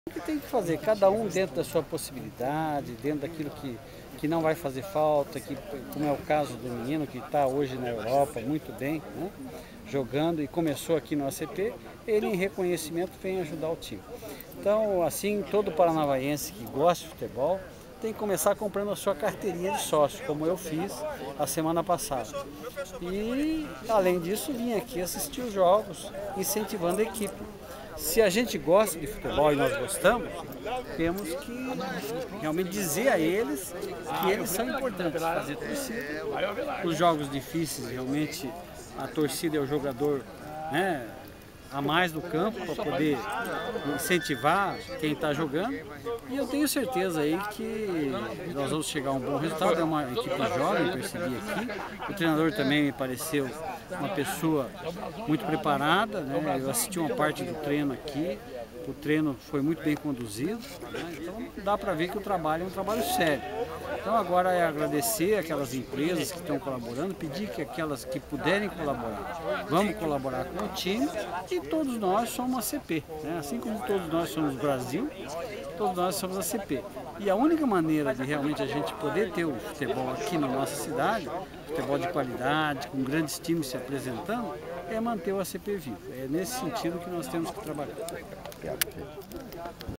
O que tem que fazer? Cada um dentro da sua possibilidade, dentro daquilo que não vai fazer falta, como é o caso do menino que está hoje na Europa muito bem, né, jogando e começou aqui no ACP, ele em reconhecimento vem ajudar o time. Então, assim, todo paranavaense que gosta de futebol tem que começar comprando a sua carteirinha de sócio, como eu fiz a semana passada. E, além disso, vim aqui assistir os jogos, incentivando a equipe. Se a gente gosta de futebol e nós gostamos, temos que realmente dizer a eles que eles são importantes, fazer torcida. Os jogos difíceis, realmente, a torcida é o jogador, né, a mais do campo para poder incentivar quem está jogando. E eu tenho certeza aí que nós vamos chegar a um bom resultado. É uma equipe jovem, percebi aqui. O treinador também me pareceu uma pessoa muito preparada, né? Eu assisti uma parte do treino aqui. O treino foi muito bem conduzido, né? Então dá para ver que o trabalho é um trabalho sério. Então agora é agradecer aquelas empresas que estão colaborando, pedir que aquelas que puderem colaborar, vamos colaborar com o time, e todos nós somos a CP, né? Assim como todos nós somos Brasil, todos nós somos a CP. E a única maneira de realmente a gente poder ter o futebol aqui na nossa cidade, futebol de qualidade, com grandes times se apresentando, é manter o ACP vivo. É nesse sentido que nós temos que trabalhar.